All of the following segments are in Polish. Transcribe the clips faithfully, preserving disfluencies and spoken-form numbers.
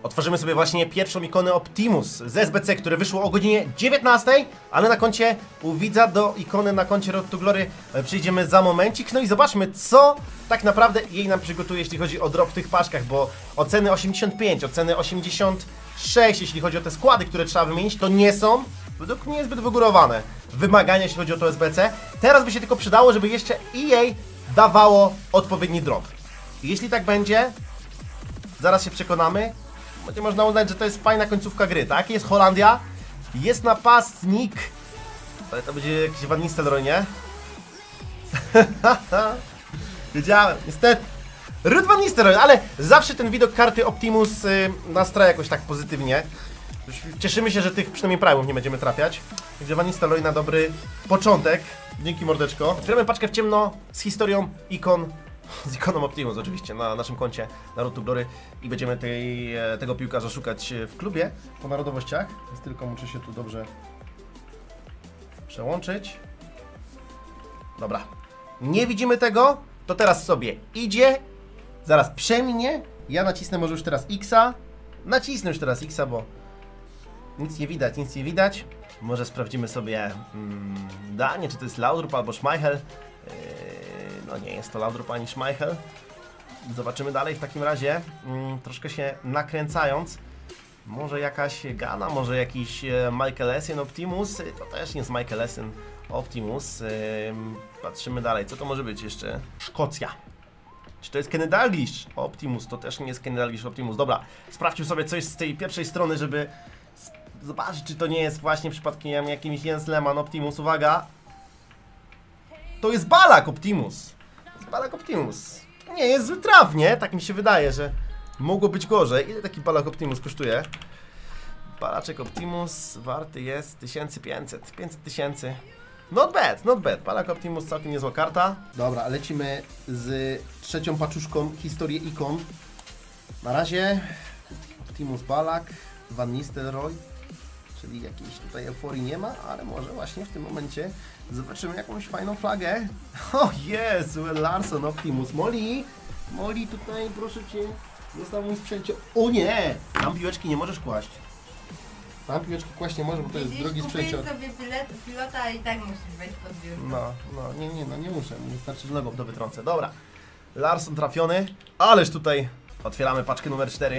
Otworzymy sobie właśnie pierwszą ikonę Optimus z S B C, które wyszło o godzinie dziewiętnastej, ale na koncie u widza do ikony na koncie Road to Glory przyjdziemy za momencik. No i zobaczmy, co tak naprawdę jej nam przygotuje, jeśli chodzi o drop w tych paczkach, bo oceny osiemdziesiąt pięć, oceny osiemdziesiąt sześć, jeśli chodzi o te składy, które trzeba wymienić, to nie są według mnie zbyt wygórowane wymagania, jeśli chodzi o to S B C. Teraz by się tylko przydało, żeby jeszcze E A dawało odpowiedni drop. Jeśli tak będzie, zaraz się przekonamy. Będzie można uznać, że to jest fajna końcówka gry, tak? Jest Holandia, jest napastnik, ale to będzie jakiś Van Nistelrooy, nie? Wiedziałem, niestety. Ruud Van Nistelrooy, ale zawsze ten widok karty Optimus yy, nastraja jakoś tak pozytywnie. Cieszymy się, że tych przynajmniej primów nie będziemy trafiać. Także Van Nistelrooy na dobry początek. Dzięki, mordeczko. Otwieramy paczkę w ciemno z historią ikon. Z ikoną Optimus oczywiście na naszym koncie na Road to Glory i będziemy tej, tego piłkarza szukać w klubie po narodowościach, więc tylko muszę się tu dobrze przełączyć. Dobra, nie widzimy tego, to teraz sobie idzie, zaraz przeminie, ja nacisnę może już teraz X-a, nacisnę już teraz X-a, bo nic nie widać, nic nie widać. Może sprawdzimy sobie hmm, danie, czy to jest Laudrup albo Schmeichel. No nie jest to Laudrup ani Schmeichel. Zobaczymy dalej w takim razie, mm, troszkę się nakręcając. Może jakaś Gana, może jakiś e, Michael Essien Optimus. To też nie jest Michael Essien Optimus. E, patrzymy dalej, co to może być jeszcze? Szkocja. Czy to jest Kenny Dalglish Optimus? To też nie jest Kenny Dalglish Optimus. Dobra, sprawdźmy sobie coś z tej pierwszej strony, żeby zobaczyć, czy to nie jest właśnie przypadkiem jakimś Jens Lehmann Optimus. Uwaga! To jest Balak Optimus. To jest Balak Optimus. Nie jest zły traf, nie? Tak mi się wydaje, że mogło być gorzej. Ile taki Balak Optimus kosztuje? Balaczek Optimus warty jest tysiąc pięćset. pięćset tysięcy. Not bad, not bad. Balak Optimus całkiem niezła karta. Dobra, lecimy z trzecią paczuszką historii ikon. Na razie Optimus Balak, Van Nistelrooy. Czyli jakiejś tutaj euforii nie ma, ale może właśnie w tym momencie zobaczymy jakąś fajną flagę. O Jezu, Larsson Optimus. Molly, Molly tutaj proszę Cię, został mój sprzęcie. O nie! Tam piłeczki nie możesz kłaść. Tam piłeczki kłaść nie możesz, bo to jest drogi sprzęcior. Kupisz sobie bilet, pilota i tak musisz wejść pod biurko. No, no, nie, nie, no nie muszę, wystarczy nogą do wytrącę. Dobra, Larsson trafiony, ależ tutaj otwieramy paczkę numer cztery.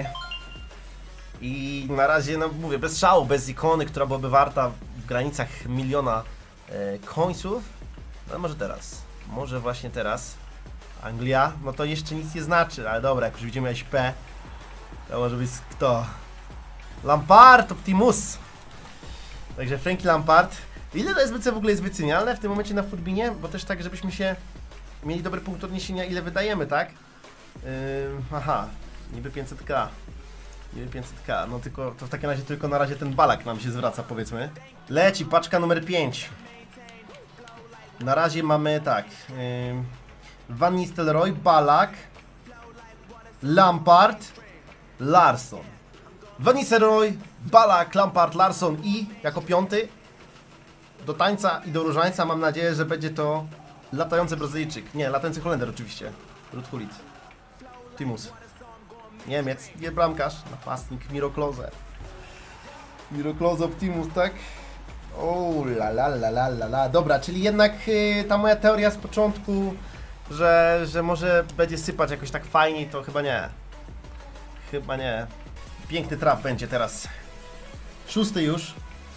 I na razie, no mówię, bez szału, bez ikony, która byłaby warta w granicach miliona e, końców. No może teraz, może właśnie teraz. Anglia, no to jeszcze nic nie znaczy, ale dobra, jak już widzimy jakieś P, to może być kto? Lampard, Optimus. Także Frankie Lampard. Ile to S B C w ogóle jest wycenialne w tym momencie na Futbinie? Bo też tak, żebyśmy się mieli dobry punkt odniesienia, ile wydajemy, tak? Yy, aha, niby pięćset ka. pięćset ka, no tylko to w takim razie tylko na razie ten Balak nam się zwraca, powiedzmy. Leci paczka numer pięć. Na razie mamy tak yy, Van Nistelrooy, Balak, Lampard, Larsson. Van Nistelrooy, Balak, Lampard, Larsson i jako piąty do tańca i do różańca mam nadzieję, że będzie to latający Brazylijczyk. Nie, latający Holender oczywiście. Ruud Gullit. Optimus. Niemiec, nie bramkarz, napastnik, Miro Klose. Miro Klose, Optimus, tak? O la la la la la la. Dobra, czyli jednak yy, ta moja teoria z początku, że, że może będzie sypać jakoś tak fajniej, to chyba nie. Chyba nie. Piękny traf będzie teraz. Szósty już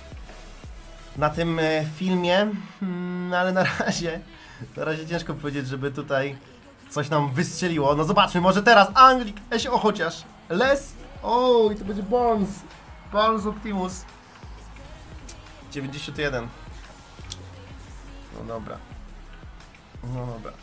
na tym y, filmie, hmm, ale na razie, na razie ciężko powiedzieć, żeby tutaj coś nam wystrzeliło. No zobaczmy, może teraz Anglik, Eś, o chociaż. Les, o i to będzie Barnes. Barnes Optimus. dziewięćdziesiąt jeden. No dobra. No dobra.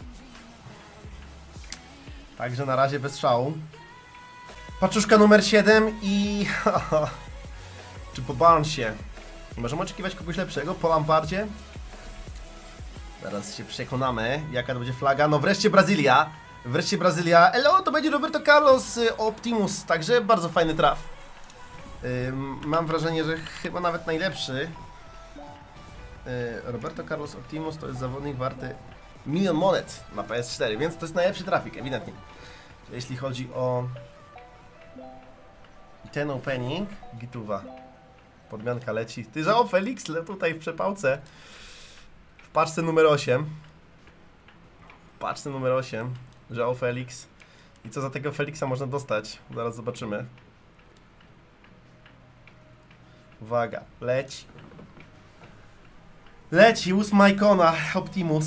Także na razie bez szału. Paczuszka numer siedem i... Czy po Barnesie? Możemy oczekiwać kogoś lepszego po Lampardzie? Zaraz się przekonamy, jaka to będzie flaga. No wreszcie Brazylia. Wreszcie Brazylia. Elo, to będzie Roberto Carlos Optimus. Także bardzo fajny traf. Ym, mam wrażenie, że chyba nawet najlepszy. Yy, Roberto Carlos Optimus to jest zawodnik warty milion monet na P S cztery, więc to jest najlepszy trafik, ewidentnie. Jeśli chodzi o I ten opening, gituwa. Podmianka leci. Ty, że o, Felix le tutaj w przepałce. W paczce numer osiem. W paczce numer osiem. Że o, Felix. I co za tego Felixa można dostać? Zaraz zobaczymy. Uwaga, leci. Leci, ósma ikona, Optimus.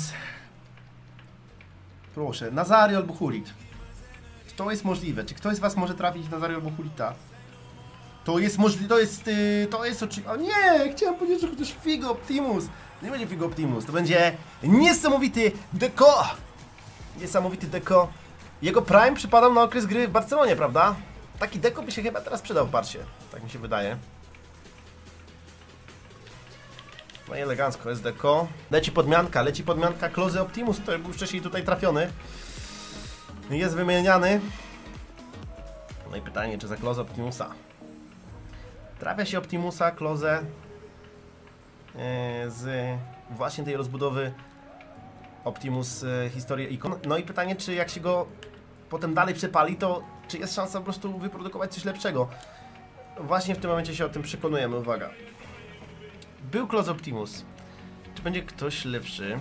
Proszę, Nazario albo Hulit. Czy to jest możliwe? Czy ktoś z was może trafić Nazario albo Hulita? To jest możliwe, to jest, yy, to jest oczywiście... O nie, chciałem powiedzieć, że chociaż Figo Optimus. Nie będzie Figo Optimus, to będzie niesamowity deko. Niesamowity deko. Jego prime przypadał na okres gry w Barcelonie, prawda? Taki deko by się chyba teraz przydał w Barcie. Tak mi się wydaje. No i elegancko jest deko. Leci podmianka, leci podmianka Klozy Optimus, który był wcześniej tutaj trafiony. Jest wymieniany. No i pytanie, czy za Klozę Optimusa. Trafia się Optimusa, Klozę z właśnie tej rozbudowy Optimus historię ikon. No i pytanie, czy jak się go potem dalej przepali, to czy jest szansa po prostu wyprodukować coś lepszego. Właśnie w tym momencie się o tym przekonujemy, uwaga. Był Kloz Optimus. Czy będzie ktoś lepszy?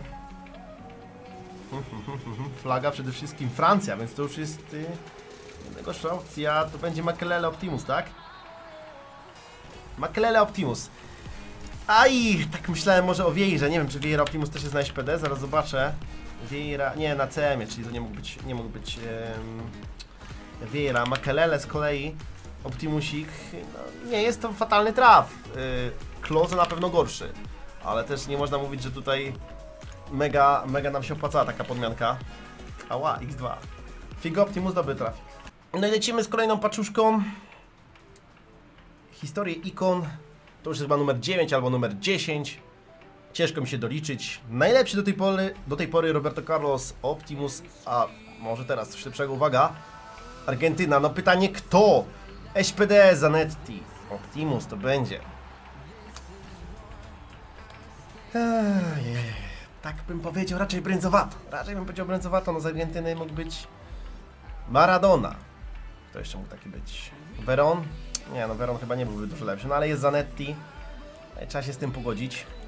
Flaga przede wszystkim Francja, więc to już jest yy, jednego opcja. To będzie Makelele Optimus, tak? Makelele Optimus. Aj, tak myślałem może o Vieirze. Nie wiem, czy Vieira Optimus też jest na S P D, zaraz zobaczę. Vieira, nie, na C M ie, czyli to nie mógł być, nie mógł być yy, Vieira. Makelele z kolei Optimusik, no, nie jest to fatalny traf. Yy, Kloze na pewno gorszy, ale też nie można mówić, że tutaj mega, mega nam się opłacała taka podmianka. Ała, X dwa. Figo Optimus, dobry trafik. No i lecimy z kolejną paczuszką. Historię ikon. To już jest chyba numer dziewięć albo numer dziesięć. Ciężko mi się doliczyć. Najlepszy do tej pory, do tej pory Roberto Carlos Optimus, a może teraz coś lepszego, uwaga. Argentyna, no pytanie kto? S P D, Zanetti. Optimus to będzie. Ej, tak bym powiedział, raczej brędzowato. Raczej bym powiedział brędzowato, no z Argentyny mógł być Maradona. Kto jeszcze mógł taki być? Veron? Nie, no Veron chyba nie byłby dużo lepszy, no ale jest Zanetti. Trzeba się z tym pogodzić.